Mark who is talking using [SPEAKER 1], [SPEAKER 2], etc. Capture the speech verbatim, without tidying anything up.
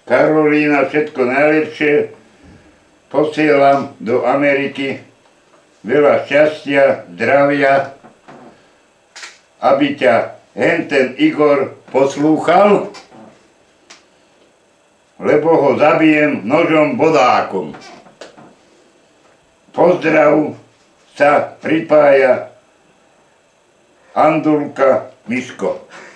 [SPEAKER 1] Karolína, všetko najlepšie. Posielam do Ameriky veľa šťastia, zdravia, aby ťa henten Igor poslúchal, lebo ho zabijem nožom bodákom. Pozdrav sa pripája Andulka Miško.